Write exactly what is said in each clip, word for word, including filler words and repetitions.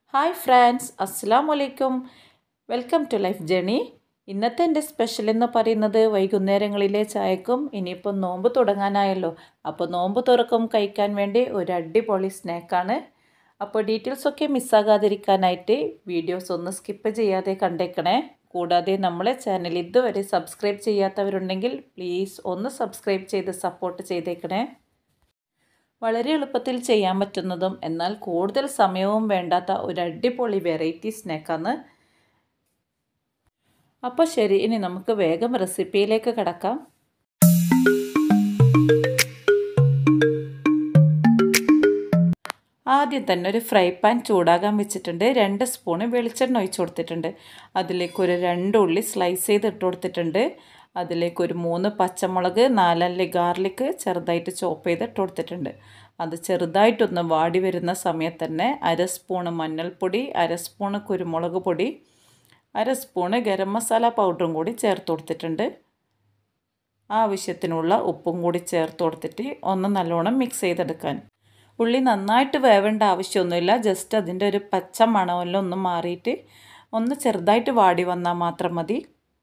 Hi friends, അസ്സലാമു അലൈക്കും. Welcome to life journey. ഇന്നത്തെ എൻ്റെ സ്പെഷ്യൽ എന്ന് പറയുന്നത് വൈകുന്നേരങ്ങളിലെ ചായക്കും ഇനിയിപ്പോൾ നോമ്പ് തുടങ്ങാനായല്ലോ. അപ്പോൾ നോമ്പ് തുറക്കും കഴിക്കാൻ വേണ്ടി ഒരു അടിപൊളി സ്നാക്കാണ്. അപ്പോൾ ഡീറ്റെയിൽസൊക്കെ മിസ്സാകാതിരിക്കാനായിട്ട് വീഡിയോസ് ഒന്ന് സ്കിപ്പ് ചെയ്യാതെ കണ്ടേക്കണേ. കൂടാതെ നമ്മളെ ചാനൽ ഇതുവരെ സബ്സ്ക്രൈബ് ചെയ്യാത്തവരുണ്ടെങ്കിൽ പ്ലീസ് ഒന്ന് സബ്സ്ക്രൈബ് ചെയ്ത് സപ്പോർട്ട് ചെയ്തേക്കണേ. വളരെ എളുപ്പത്തിൽ ചെയ്യാൻ പറ്റുന്നതും എന്നാൽ കൂടുതൽ സമയവും വേണ്ടാത്ത ഒരു അടിപൊളി വെറൈറ്റി സ്നാക്കാണ്. അപ്പോൾ ശരി, ഇനി നമുക്ക് വേഗം റെസിപ്പിയിലേക്ക് കടക്കാം. ആദ്യം തന്നെ ഒരു ഫ്രൈ പാൻ ചൂടാകാൻ വെച്ചിട്ടുണ്ട്. രണ്ട് സ്പൂണ് വെളിച്ചെണ്ണ ഒഴിച്ച് കൊടുത്തിട്ടുണ്ട്. അതിലേക്ക് ഒരു രണ്ട് ഉള്ളി സ്ലൈസ് ചെയ്ത് ഇട്ട് കൊടുത്തിട്ടുണ്ട്. അതിലേക്ക് ഒരു മൂന്ന് പച്ചമുളക്, നാലല്ലി ഗാർലിക്ക് ചെറുതായിട്ട് ചോപ്പ് ചെയ്ത് ഇട്ട് കൊടുത്തിട്ടുണ്ട്. അത് ചെറുതായിട്ടൊന്ന് വാടി വരുന്ന സമയത്ത് തന്നെ അര സ്പൂണ് മഞ്ഞൾപ്പൊടി, അര സ്പൂണ് കുരുമുളക് പൊടി, അര സ്പൂണ് ഗരം മസാല പൗഡറും കൂടി ചേർത്ത് കൊടുത്തിട്ടുണ്ട്. ആവശ്യത്തിനുള്ള ഉപ്പും കൂടി ചേർത്ത് കൊടുത്തിട്ട് ഒന്ന് നല്ലോണം മിക്സ് ചെയ്തെടുക്കാൻ. ഉള്ളി നന്നായിട്ട് വേവേണ്ട ആവശ്യമൊന്നുമില്ല. ജസ്റ്റ് അതിൻ്റെ ഒരു പച്ച മണമെല്ലാം ഒന്ന് മാറിയിട്ട് ഒന്ന് ചെറുതായിട്ട് വാടി വന്നാൽ മാത്രം മതി.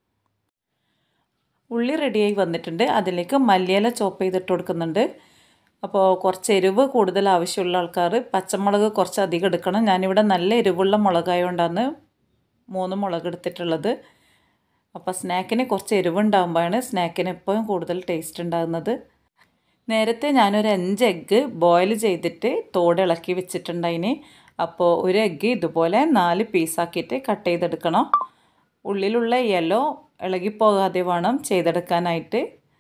ഉള്ളി റെഡിയായി വന്നിട്ടുണ്ട്. അതിലേക്ക് മല്ലിയില ചോപ്പ് ചെയ്തിട്ട് കൊടുക്കുന്നുണ്ട്. അപ്പോൾ കുറച്ച് എരിവ് കൂടുതൽ ആവശ്യമുള്ള ആൾക്കാർ പച്ചമുളക് കുറച്ച് അധികം എടുക്കണം. ഞാനിവിടെ നല്ല എരിവുള്ള മുളകായതുകൊണ്ടാണ് മൂന്ന് മുളക് എടുത്തിട്ടുള്ളത്. അപ്പോൾ സ്നാക്കിന് കുറച്ച് എരിവുണ്ടാകുമ്പോഴാണ് സ്നാക്കിന് എപ്പോഴും കൂടുതൽ ടേസ്റ്റ് ഉണ്ടാകുന്നത്. നേരത്തെ ഞാനൊരു അഞ്ച് എഗ്ഗ് ബോയിൽ ചെയ്തിട്ട് തോടിളക്കി വെച്ചിട്ടുണ്ടായിന്. അപ്പോൾ ഒരു എഗ്ഗ് ഇതുപോലെ നാല് പീസാക്കിയിട്ട് കട്ട് ചെയ്തെടുക്കണം. ഉള്ളിലുള്ള യെല്ലോ ഇളകിപ്പോകാതെ വേണം ചെയ്തെടുക്കാനായിട്ട്.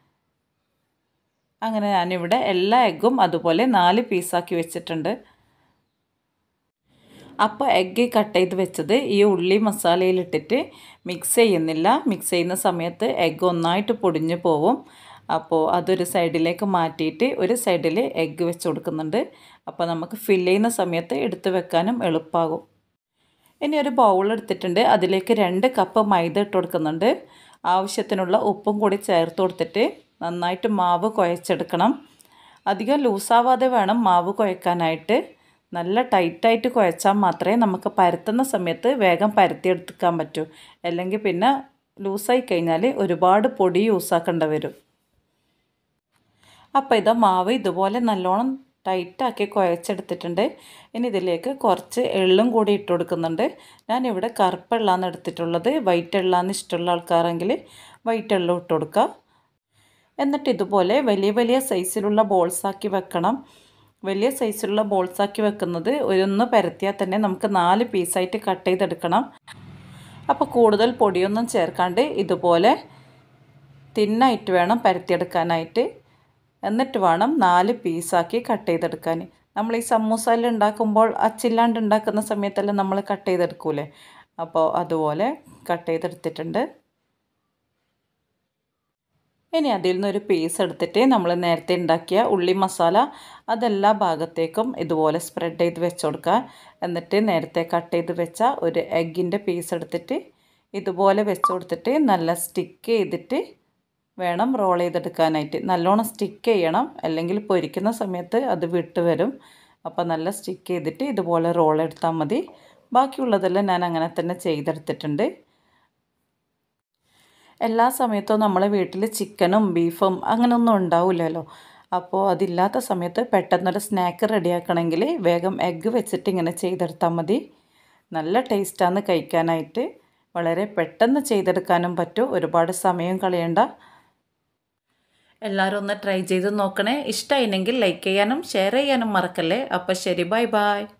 അങ്ങനെ ഞാനിവിടെ എല്ലാ എഗ്ഗും അതുപോലെ നാല് പീസാക്കി വെച്ചിട്ടുണ്ട്. അപ്പോൾ എഗ്ഗ് കട്ട് ചെയ്ത് വെച്ചത് ഈ ഉള്ളി മസാലയിലിട്ടിട്ട് മിക്സ് ചെയ്യുന്നില്ല. മിക്സ് ചെയ്യുന്ന സമയത്ത് എഗ്ഗ് ഒന്നായിട്ട് പൊടിഞ്ഞു പോവും. അപ്പോൾ അതൊരു സൈഡിലേക്ക് മാറ്റിയിട്ട് ഒരു സൈഡിൽ എഗ്ഗ് വെച്ച് കൊടുക്കുന്നുണ്ട്. അപ്പോൾ നമുക്ക് ഫില്ല് ചെയ്യുന്ന സമയത്ത് എടുത്ത് വെക്കാനും എളുപ്പമാകും. ഇനി ഒരു ബൗൾ എടുത്തിട്ടുണ്ട്. അതിലേക്ക് രണ്ട് കപ്പ് മൈദ ഇട്ട് കൊടുക്കുന്നുണ്ട്. ആവശ്യത്തിനുള്ള ഉപ്പും കൂടി ചേർത്ത് കൊടുത്തിട്ട് നന്നായിട്ട് മാവ് കുഴച്ചെടുക്കണം. അധികം ലൂസാവാതെ വേണം മാവ് കുഴക്കാനായിട്ട്. നല്ല ടൈറ്റായിട്ട് കുഴച്ചാൽ മാത്രമേ നമുക്ക് പരത്തുന്ന സമയത്ത് വേഗം പരത്തിയെടുക്കാൻ പറ്റൂ. അല്ലെങ്കിൽ പിന്നെ ലൂസായി കഴിഞ്ഞാൽ ഒരുപാട് പൊടി യൂസാക്കേണ്ടി വരും. അപ്പോൾ ഇതാ മാവ് ഇതുപോലെ നല്ലോണം ടൈറ്റാക്കി കുഴച്ചെടുത്തിട്ടുണ്ട്. ഇനി ഇതിലേക്ക് കുറച്ച് എള്ളും കൂടി ഇട്ട് കൊടുക്കുന്നുണ്ട്. ഞാനിവിടെ കറുപ്പ് എള്ളാണ് എടുത്തിട്ടുള്ളത്. വൈറ്റ് എള്ളാന്ന് ഇഷ്ടമുള്ള ആൾക്കാരെങ്കിൽ വൈറ്റ് എള്ളും ഇട്ട് കൊടുക്കുക. എന്നിട്ട് ഇതുപോലെ വലിയ വലിയ സൈസിലുള്ള ബോൾസാക്കി വെക്കണം. വലിയ സൈസിലുള്ള ബോൾസാക്കി വെക്കുന്നത് ഒന്ന് പരത്തിയാൽ തന്നെ നമുക്ക് നാല് പീസായിട്ട് കട്ട് ചെയ്തെടുക്കണം. അപ്പോൾ കൂടുതൽ പൊടിയൊന്നും ചേർക്കാണ്ട് ഇതുപോലെ തിന്നായിട്ട് വേണം പരത്തിയെടുക്കാനായിട്ട്. എന്നിട്ട് വേണം നാല് പീസാക്കി കട്ട് ചെയ്തെടുക്കാൻ. നമ്മൾ ഈ സമൂസയിൽ ഉണ്ടാക്കുമ്പോൾ അച്ചില്ലാണ്ട് ഉണ്ടാക്കുന്ന സമയത്തെല്ലാം നമ്മൾ കട്ട് ചെയ്തെടുക്കൂലേ, അപ്പോൾ അതുപോലെ കട്ട് ചെയ്തെടുത്തിട്ടുണ്ട്. ഇനി അതിൽ നിന്നൊരു പീസ് എടുത്തിട്ട് നമ്മൾ നേരത്തെ ഉണ്ടാക്കിയ ഉള്ളി മസാല അതെല്ലാ ഭാഗത്തേക്കും ഇതുപോലെ സ്പ്രെഡ് ചെയ്ത് വെച്ച് കൊടുക്കുക. എന്നിട്ട് നേരത്തെ കട്ട് ചെയ്ത് വെച്ച ഒരു എഗ്ഗിൻ്റെ പീസ് എടുത്തിട്ട് ഇതുപോലെ വെച്ച് കൊടുത്തിട്ട് നല്ല സ്റ്റിക്ക് ചെയ്തിട്ട് വേണം റോൾ ചെയ്തെടുക്കാനായിട്ട്. നല്ലോണം സ്റ്റിക്ക് ചെയ്യണം, അല്ലെങ്കിൽ പൊരിക്കുന്ന സമയത്ത് അത് വിട്ട് വരും. അപ്പോൾ നല്ല സ്റ്റിക്ക് ചെയ്തിട്ട് ഇതുപോലെ റോൾ എടുത്താൽ മതി. ബാക്കിയുള്ളതെല്ലാം ഞാൻ അങ്ങനെ തന്നെ ചെയ്തെടുത്തിട്ടുണ്ട്. എല്ലാ സമയത്തും നമ്മളെ വീട്ടിൽ ചിക്കനും ബീഫും അങ്ങനെയൊന്നും ഉണ്ടാവില്ലല്ലോ. അപ്പോൾ അതില്ലാത്ത സമയത്ത് പെട്ടെന്നൊരു സ്നാക്ക് റെഡിയാക്കണമെങ്കിൽ വേഗം എഗ്ഗ് വെച്ചിട്ട് ഇങ്ങനെ ചെയ്തെടുത്താൽ മതി. നല്ല ടേസ്റ്റാണ് കഴിക്കാനായിട്ട്. വളരെ പെട്ടെന്ന് ചെയ്തെടുക്കാനും പറ്റും. ഒരുപാട് സമയം കളയണ്ട. എല്ലാവരും ഒന്ന് ട്രൈ ചെയ്ത് നോക്കണേ. ഇഷ്ടമായില്ലെങ്കിൽ ലൈക്ക് ചെയ്യാനും ഷെയർ ചെയ്യാനും മറക്കല്ലേ. അപ്പോൾ ശരി, ബൈ ബൈ.